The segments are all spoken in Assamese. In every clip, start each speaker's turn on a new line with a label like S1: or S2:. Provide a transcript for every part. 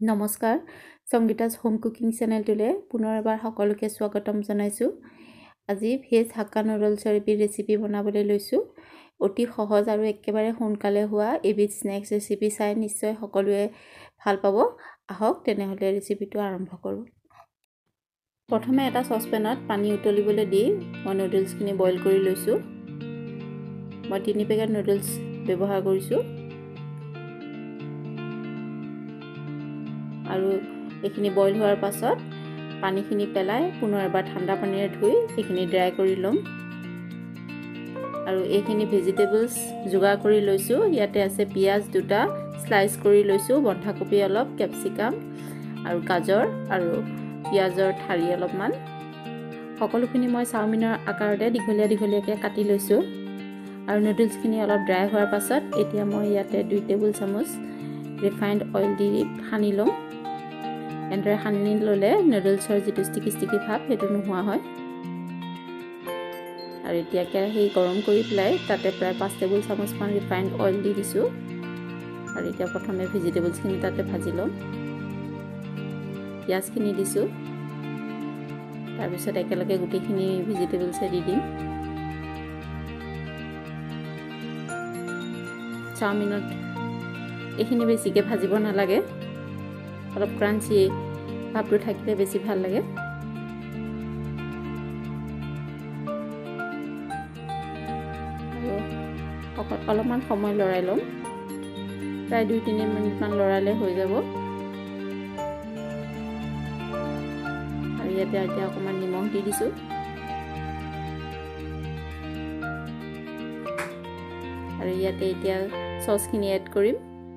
S1: নমস্কাৰ সংগীতা's হোম কুকিং চেনেলটোলে পুনৰ এবাৰ সকলোকে স্বাগতম জনাইছো আজি ভেজ হাক্কা নুডলছৰ ৰেচিপি বনাবলৈ লৈছো অতি সহজ আৰু একেবাৰে সোনকালে হোৱা এবিধ স্নেক্স ৰেচিপি চাই নিশ্চয় সকলোৱে ভাল পাব আহক তেনেহলে ৰেচিপিটো আৰম্ভ কৰো প্ৰথমে এটা সসপেনত পানী উতলিবলৈ দি মই নুডলছখিনি বইল কৰি লৈছো মই 3 পেকেট নুডলছ ব্যৱহাৰ কৰিছো আৰু এখিনি বইল হোৱাৰ পাছত পানীখিনি পেলাই পুনৰ এবাৰ ঠাণ্ডা পানীৰে ধুই এখিনি ড্ৰাই কৰি লম আৰু এখিনি ভেজিটেবলছ যোগাৰ কৰি লৈছো ইয়াতে আছে পিয়াজ দুটা স্লাইস কৰি লৈছো বন্ধাকবি অলপ ক্যাপসিকাম আৰু গাজৰ আৰু পিয়াজৰ ঠাৰি অলপমান সকলোখিনি মই চাওমিনৰ আকাৰতে দীঘলীয়াকৈ কাটি লৈছো আৰু নুডলছখিনি অলপ ড্ৰাই হোৱাৰ পাছত এতিয়া মই ইয়াতে 2 টেবুল চামুচ ৰিফাইন্ড অইল দি সানি লম এন্ড্ৰে সানি ললে নুডলছৰ যেটো ষ্টিকি ভাব হেতু নোহোৱা হয় আৰু এতিয়া কেৰাহী গৰম কৰি প্লাই তাতে প্ৰায় 5 টেবুল চামুচ মান ৰিফাইন্ড অইল দি দিছো আৰু এতিয়া প্ৰথমে ভেজিটেবলছখিনি তাতে ভাজি লম পিয়াজখিনি দিছো তাৰ পিছত একেলগে গুটিখিনি ভেজিটেবলছ দি দিম চাওমিনত এখিনি বেছিকে ভাজিব নালাগে অলপ ক্ৰাঞ্চি ভাবটো থাকিলে বেছি ভাল লাগে আৰু অলপমান সময় লৰাই লম প্ৰায় 2-3 মিনিট মান লৰালে হৈ যাব আৰু ইয়াতে এতিয়া অকমান নিমখ দি দিছো আৰু ইয়াতে এতিয়া সসখিনি এড কৰিম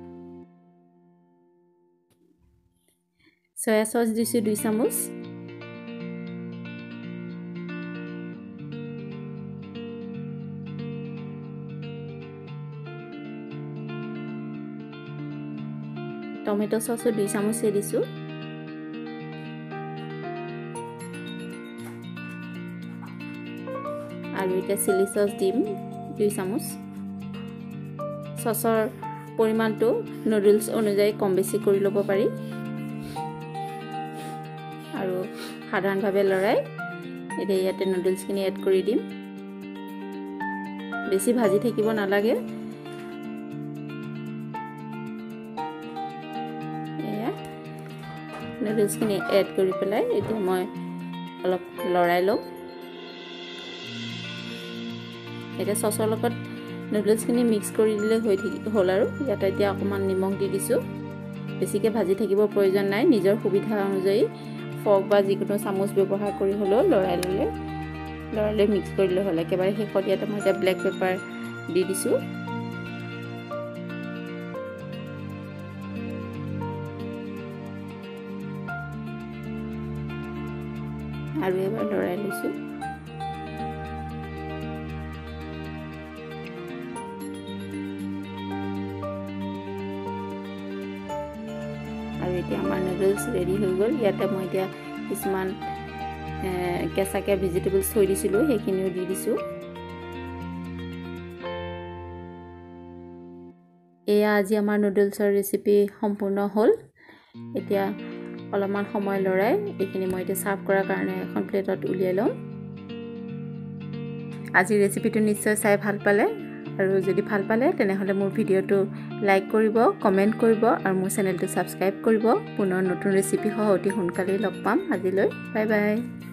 S1: soya sauce দিছো 2 চামুচ টমেটো সসও 2 চামুচ দিছো আৰু এটা চিলি সস দিম 2 চামুচ সসৰ পৰিমাণটো নুডলছ অনুযায়ী কম বেছি কৰি ল'ব পাৰি আৰু সাধাৰণভাৱে লৰাই এতিয়া ইয়াতে নুডলছখিনি এড কৰি দিম বেছি ভাজি থাকিব নালাগে এয়া নুডলছখিনি এড কৰি পেলাই এতিয়া মই অলপ লৰাই লম এটা সসৰ লগত নুডলছখিনি মিক্স কৰি দিলে হৈ হ'ল আৰু ইয়াতে এতিয়া অকমান নিমখ দি দিছো বেছিকে ভাজি থাকিব প্ৰয়োজন নাই নিজৰ সুবিধা অনুযায়ী ফৰ্ক বা যিকোনো চামুচ ব্যৱহাৰ কৰি হলো লৰাইলে মিক্স কৰিলে হল একেবাৰে শেষত ইয়াতে মই এটা ব্ল্যাক পেপাৰ দি দিছো আৰু এবাৰ লৰাই লৈছো আৰু এতিয়া আমাৰ নুডলছ ৰেডি হৈ গল ইয়াতে মই এতিয়া কিছুমান কেঁচাকে ভেজিটেবলছ থৈ দিছিলো সেইখিনিও দি দিছো এয়া আজি আমাৰ নুডলছৰ ৰেচিপি সম্পূৰ্ণ হ'ল এতিয়া অলপমান সময় লৰাই এইখিনি মই এতিয়া সাৰ্ভ কৰাৰ কাৰণে এখন প্লেটত উলিয়াই লম আজি ৰেচিপিটো নিশ্চয় চাই ভাল পালে আৰু যদি ভাল পালে তেনেহলে মোৰ ভিডিওটো লাইক কৰিব কমেন্ট কৰিব আৰু মোৰ চেনেলটো সাবস্ক্ৰাইব কৰিব পুনৰ নতুন ৰেচিপি সহ অতি সোনকালে লগ পাম আজিলৈ বাই বাই